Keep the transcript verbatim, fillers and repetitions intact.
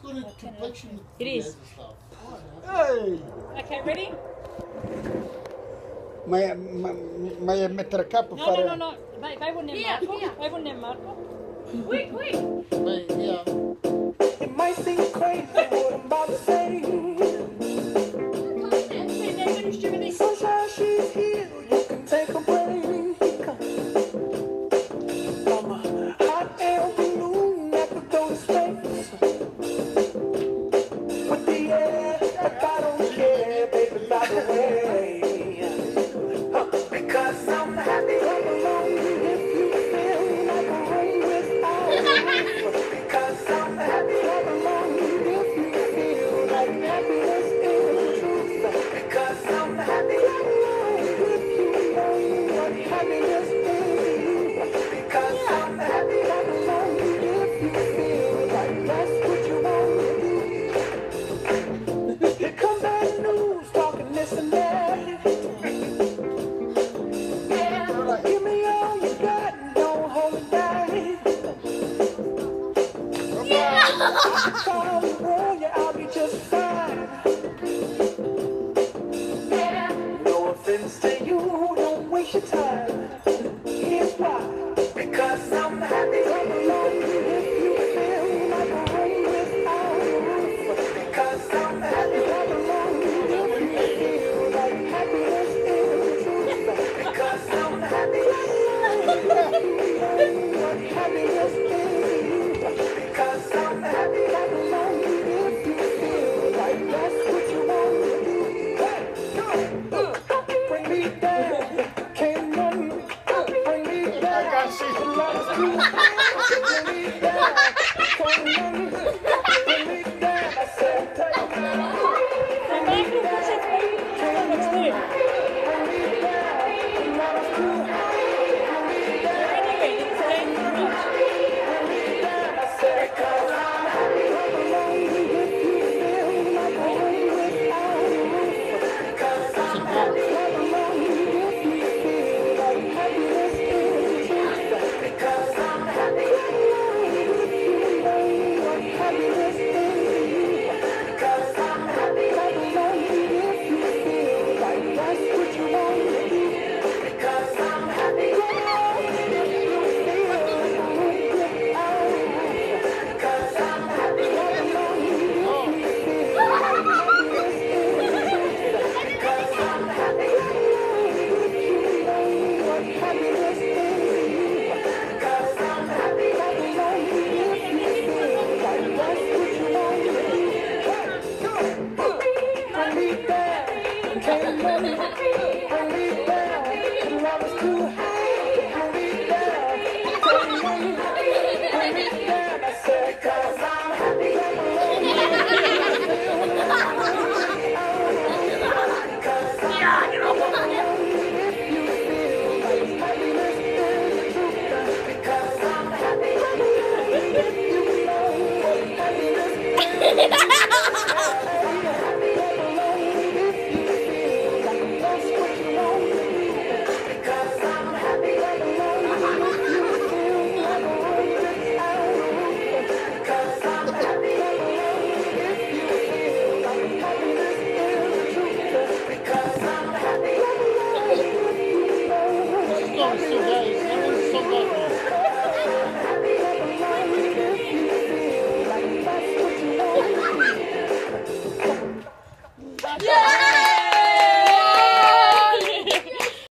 good at complexion. It is. Ehi! Okay, ready? Ma, ma, ma mettere a capo No, fare... no, no, no. Vai, vai con il Marco. Vai con il Marco. Quick, quick. Wait, yeah. It might seem crazy what I'm about to say. Sunshine, she's here. You can take a break. I'm a hot air balloon that could go to space. With the air, like I don't care, baby, by the way. Huh, because I'm happy. Come along if you feel like a rain without you. Because I'm happy. Come along if you feel like happiness is the truth. Because I'm happy. Come along if you know what happiness is. Because I'm happy. Come along if you feel like that's what you want to do. Here comes bad news, talking this and that. Yeah, give me all you got and don't hold it back. Yeah. Call me warrior, I'll be just fine. Yeah. No offense to you, don't waste your time. Here's why. Because I'm happy. Come along if you feel like a rain without a roof. Because I'm happy. Come along if you feel like happiness is the truth. Because I'm happy. Come along if you know what happiness is. Because I'm happy. Come along if you feel like that's what you want to do. Hey, go, bring me down. Can't run. Bring me down. I got you. Love is true. Bring me down. Can't run. Bring me down. I said, take me down. Vai, Marco, faccia il Let's do it. Bring me down. Love is true. Bring me down. Anyway, it's dangerous. Bring me down. I said, 'cause I'm happy. Come along if you feel like a rain without a roof. 'Cause I'm happy. Come along if you feel like happiness is the truth. Because I'm happy. Come along if you know what happiness is. Because I'm happy. Come along if you feel like that's what you want to do. Because I'm happy. Come along if you feel like a rain without a roof. Because I'm happy. Come along if you feel like happiness is the truth. Because I'm happy. Come along if you know what happiness is. Because I'm happy. Come along if you feel like that's what you want to do. Bring me down. Can't let me. Bring me down. The love is too high. Bring me down. Can't let me. Bring me down. I said, 'cause I'm happy. Come along if you feel like Because I'm happy. Come along if you feel like happiness is the truth. Because I'm happy. Come along if you know what happiness is.